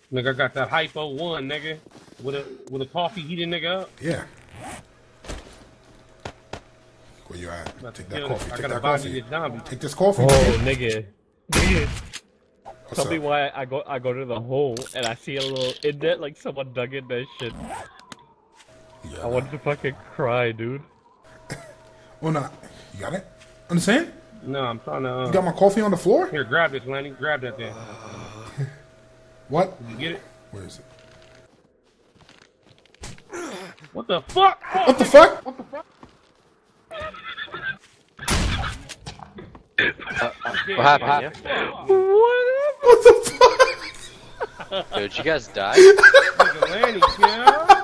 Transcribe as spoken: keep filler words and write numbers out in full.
Nigga got that hypo one, nigga. With a with a coffee heating nigga up. Yeah. Where you at? Take that coffee. I Take gotta that buy coffee. me a zombie. Take this coffee. Oh, nigga. nigga. What's Tell up? me why I go I go to the hole and I see a little indent like someone dug in that shit. Yeah, I wanted to fucking cry, dude. Well, not. You got it? Understand? No, I'm trying to. Uh, You got my coffee on the floor? Here, grab this, Lenny. Grab that thing. What? Did you get it? Where is it? What the fuck? Oh, What the fuck? What the fuck? Uh, what happened? Yeah? What the fuck? Dude, you guys die? Nigga, Lenny, yeah.